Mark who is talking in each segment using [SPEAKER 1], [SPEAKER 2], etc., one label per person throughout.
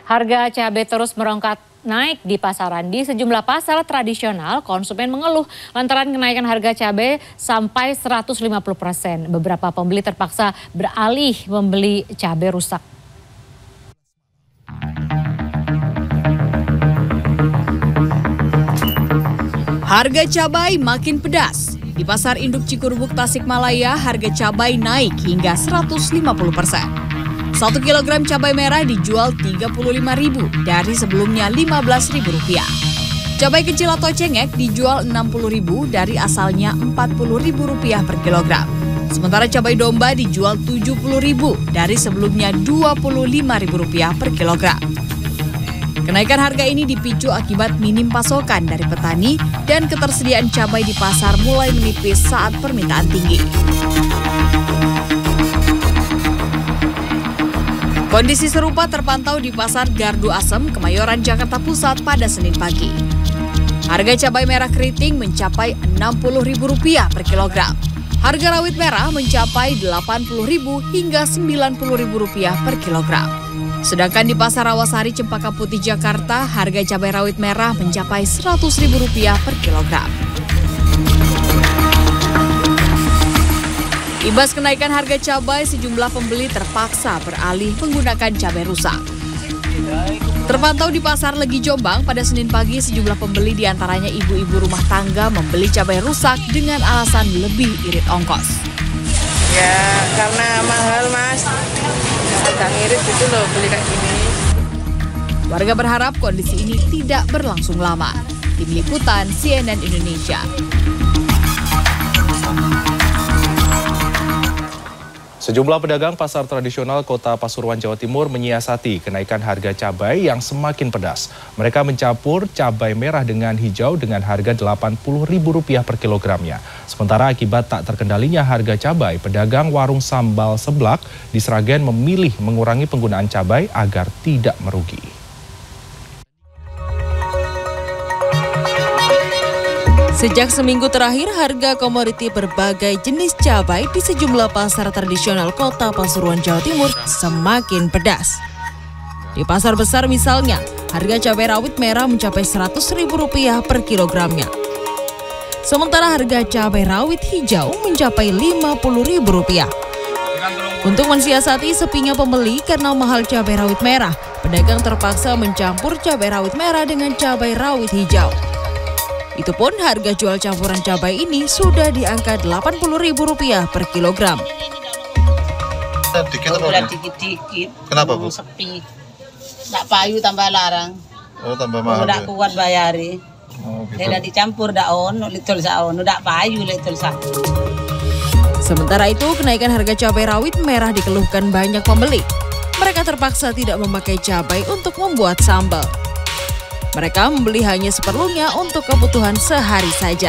[SPEAKER 1] Harga cabai terus merongkak naik di pasaran. Di sejumlah pasar tradisional, konsumen mengeluh lantaran kenaikan harga cabai sampai 150%. Beberapa pembeli terpaksa beralih membeli cabai rusak.
[SPEAKER 2] Harga cabai makin pedas. Di Pasar Induk Cikurbuk, Tasikmalaya, harga cabai naik hingga 150%. 1 kilogram cabai merah dijual Rp35.000 dari sebelumnya Rp15.000. Cabai kecil atau cengek dijual Rp60.000 dari asalnya Rp40.000 per kilogram. Sementara cabai domba dijual Rp70.000 dari sebelumnya Rp25.000 per kilogram. Kenaikan harga ini dipicu akibat minim pasokan dari petani dan ketersediaan cabai di pasar mulai menipis saat permintaan tinggi. Kondisi serupa terpantau di Pasar Gardu Asem, Kemayoran, Jakarta Pusat pada Senin pagi. Harga cabai merah keriting mencapai Rp60.000 per kilogram. Harga rawit merah mencapai Rp80.000 hingga Rp90.000 per kilogram. Sedangkan di Pasar Rawasari, Cempaka Putih, Jakarta, harga cabai rawit merah mencapai Rp100.000 per kilogram. Imbas kenaikan harga cabai, sejumlah pembeli terpaksa beralih menggunakan cabai rusak. Terpantau di Pasar Legi, Jombang, pada Senin pagi, sejumlah pembeli diantaranya ibu-ibu rumah tangga membeli cabai rusak dengan alasan lebih irit ongkos.
[SPEAKER 3] Ya, karena mahal, Mas. Agak ngirit gitu loh beli kayak gini.
[SPEAKER 2] Warga berharap kondisi ini tidak berlangsung lama. Tim Liputan CNN Indonesia.
[SPEAKER 4] Sejumlah pedagang pasar tradisional Kota Pasuruan, Jawa Timur menyiasati kenaikan harga cabai yang semakin pedas. Mereka mencampur cabai merah dengan hijau dengan harga Rp80.000 per kilogramnya. Sementara akibat tak terkendalinya harga cabai, pedagang warung sambal seblak di Sragen memilih mengurangi penggunaan cabai agar tidak merugi.
[SPEAKER 2] Sejak seminggu terakhir, harga komoditi berbagai jenis cabai di sejumlah pasar tradisional Kota Pasuruan, Jawa Timur semakin pedas. Di pasar besar misalnya, harga cabai rawit merah mencapai Rp100.000 per kilogramnya. Sementara harga cabai rawit hijau mencapai Rp50.000. Untuk mensiasati sepinya pembeli karena mahal cabai rawit merah, pedagang terpaksa mencampur cabai rawit merah dengan cabai rawit hijau. Itu pun harga jual campuran cabai ini sudah di angka Rp80.000 per kilogram.
[SPEAKER 5] Dikit-dikit. Kenapa, Bu? Sepi. Nggak payu tambah larang.
[SPEAKER 6] Oh, tambah mahal.
[SPEAKER 5] Nggak kuat bayari.
[SPEAKER 6] Oh, gitu.
[SPEAKER 5] Tidak dicampur daun, litul saon, nggak payu litul saon.
[SPEAKER 2] Sementara itu, kenaikan harga cabai rawit merah dikeluhkan banyak pembeli. Mereka terpaksa tidak memakai cabai untuk membuat sambal. Mereka membeli hanya seperlunya untuk kebutuhan sehari saja.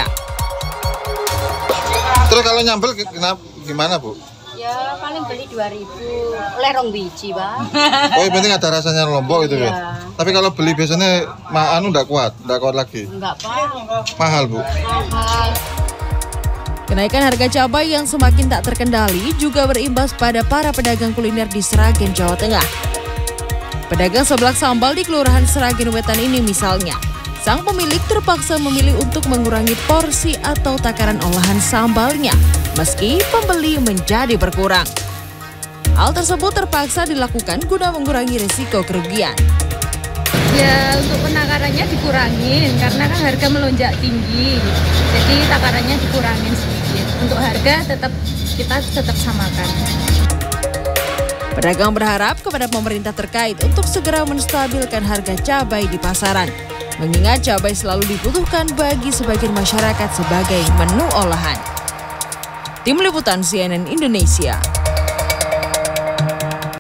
[SPEAKER 6] Terus kalau nyambel gimana, Bu?
[SPEAKER 7] Ya paling beli 2.000, oleh rong biji, Bang.
[SPEAKER 6] Oh, yang penting ada rasanya lombok itu ya. Tapi kalau beli biasanya enggak kuat lagi.
[SPEAKER 7] Enggak, Pak.
[SPEAKER 6] Mahal, Bu.
[SPEAKER 7] Mahal.
[SPEAKER 2] Kenaikan harga cabai yang semakin tak terkendali juga berimbas pada para pedagang kuliner di Sragen, Jawa Tengah. Pedagang seblak sambal di Kelurahan Sragen Wetan ini misalnya, sang pemilik terpaksa memilih untuk mengurangi porsi atau takaran olahan sambalnya, meski pembeli menjadi berkurang. Hal tersebut terpaksa dilakukan guna mengurangi risiko kerugian.
[SPEAKER 8] Ya, untuk penakarannya dikurangin karena kan harga melonjak tinggi, jadi takarannya dikurangin sedikit. Untuk harga kita tetap samakan.
[SPEAKER 2] Pedagang berharap kepada pemerintah terkait untuk segera menstabilkan harga cabai di pasaran, mengingat cabai selalu dibutuhkan bagi sebagian masyarakat sebagai menu olahan. Tim Liputan CNN Indonesia.